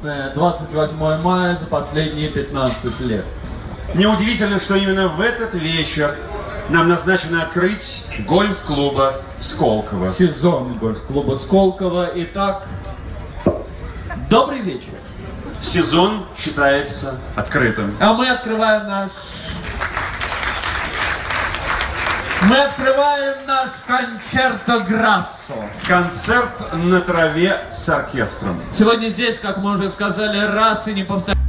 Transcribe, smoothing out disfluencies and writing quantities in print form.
28 мая за последние 15 лет. Неудивительно, что именно в этот вечер нам назначено открыть гольф-клуба Сколково. Сезон гольф-клуба Сколково. Итак, добрый вечер. Сезон считается открытым. А мы открываем наш концерто грассо. Концерт на траве с оркестром. Сегодня здесь, как мы уже сказали, раз и не повторяем.